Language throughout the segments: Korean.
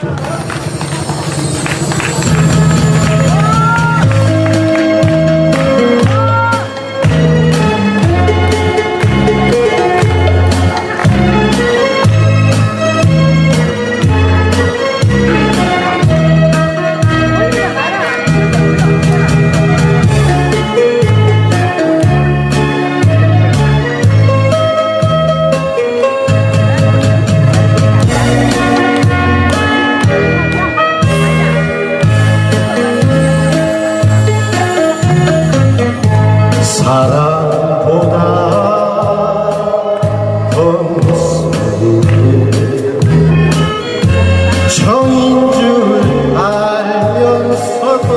사랑보다 더 무서운 정인 줄 알면서도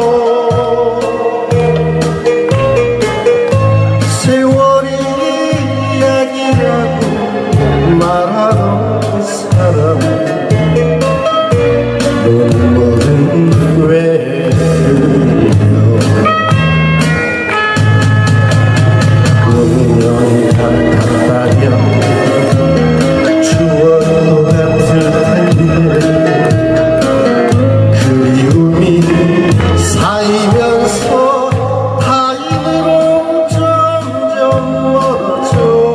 세월이 이야기라고 말하던 사람 눈물은 왜 추억도 같을 텐데 그리움이 쌓이면서 타인으로 점점 멀어져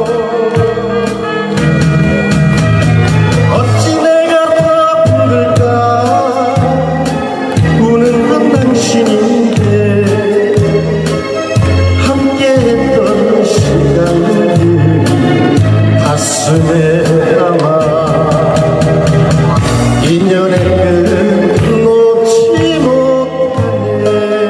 어찌 내가 다 부를까 우는 건 당신인데 함께했던 시간들 가슴에 남아 인연의 끝 놓지 못하네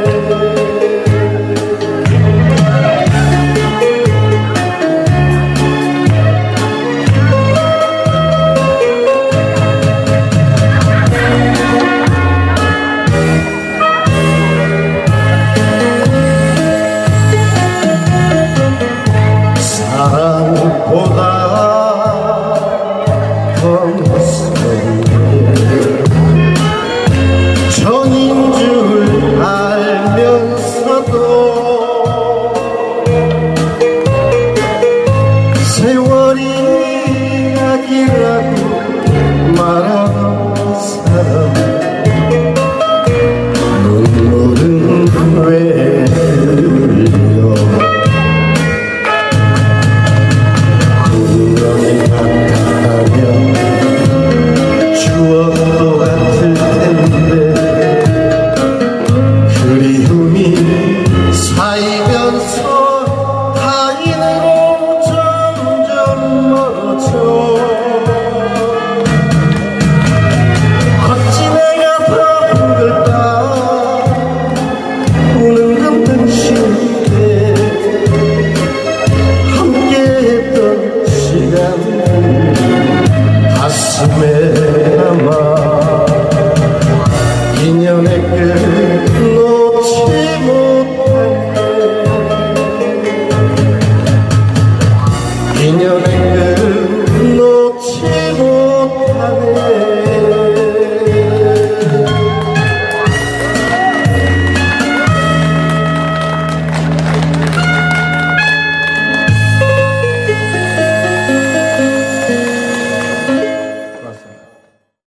사랑보다 정인 줄 알면서도 세월이 약이라고 말하던 사람 눈물은 왜 흘려 분명히 같았다면 추억도 같을 텐데 그리움이 쌓이면서 타인으로 점점 멀어져 어찌 내가 다 부를까 우는 건 당신인데 함께했던 시간